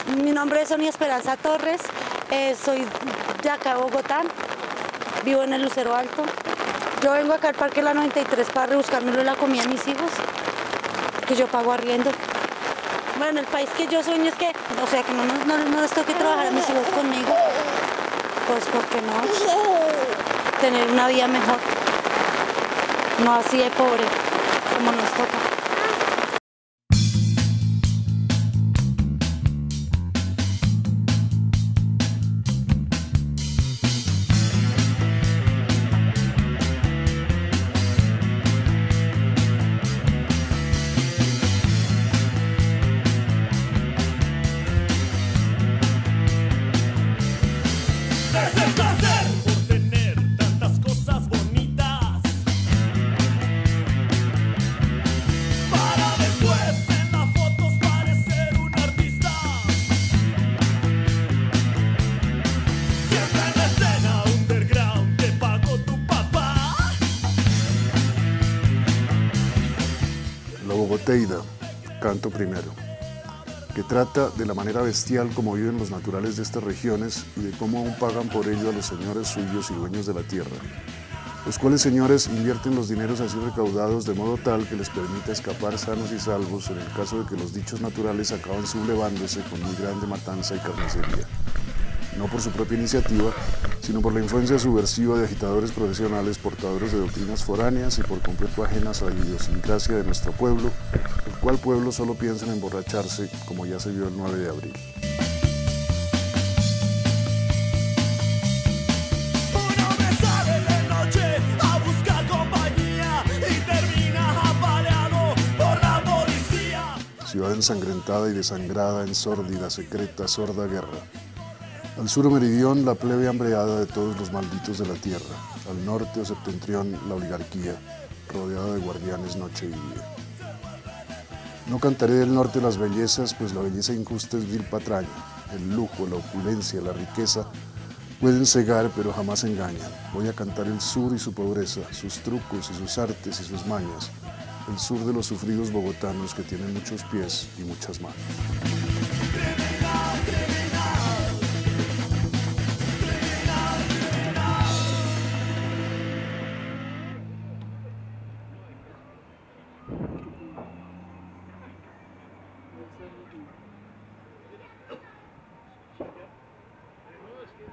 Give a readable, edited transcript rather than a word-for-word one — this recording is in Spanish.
Mi nombre es Sonia Esperanza Torres, soy de acá de Bogotá, vivo en el Lucero Alto. Yo vengo acá al Parque La 93 para rebuscármelo la comida a mis hijos, que yo pago arriendo. Bueno, el país que yo sueño es que, o sea, que no les toque trabajar a mis hijos conmigo, pues porque no, tener una vida mejor, no así de pobre como nos toca. La Bogoteida, canto primero, que trata de la manera bestial como viven los naturales de estas regiones y de cómo aún pagan por ello a los señores suyos y dueños de la tierra, los cuales señores invierten los dineros así recaudados de modo tal que les permita escapar sanos y salvos en el caso de que los dichos naturales acaban sublevándose con muy grande matanza y carnicería. No por su propia iniciativa, sino por la influencia subversiva de agitadores profesionales portadores de doctrinas foráneas y por completo ajenas a la idiosincrasia de nuestro pueblo, el cual pueblo solo piensa en emborracharse, como ya se vio el 9 de abril. Ciudad ensangrentada y desangrada en sórdida, secreta, sorda guerra. Al sur o meridión, la plebe hambreada de todos los malditos de la tierra. Al norte o septentrión, la oligarquía, rodeada de guardianes noche y día. No cantaré del norte las bellezas, pues la belleza injusta es vil patraña. El lujo, la opulencia, la riqueza pueden cegar, pero jamás engañan. Voy a cantar el sur y su pobreza, sus trucos y sus artes y sus mañas. El sur de los sufridos bogotanos que tienen muchos pies y muchas manos.